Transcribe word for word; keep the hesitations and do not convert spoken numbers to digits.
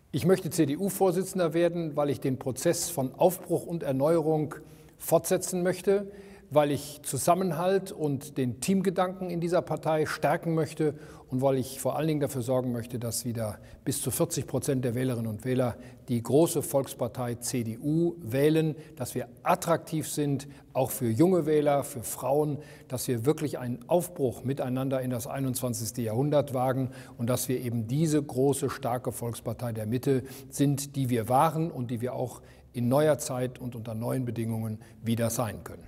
Ich möchte C D U-Vorsitzender werden, weil ich den Prozess von Aufbruch und Erneuerung fortsetzen möchte, weil ich Zusammenhalt und den Teamgedanken in dieser Partei stärken möchte und weil ich vor allen Dingen dafür sorgen möchte, dass wieder bis zu vierzig Prozent der Wählerinnen und Wähler die große Volkspartei C D U wählen, dass wir attraktiv sind, auch für junge Wähler, für Frauen, dass wir wirklich einen Aufbruch miteinander in das einundzwanzigste Jahrhundert wagen und dass wir eben diese große, starke Volkspartei der Mitte sind, die wir waren und die wir auch in neuer Zeit und unter neuen Bedingungen wieder sein können.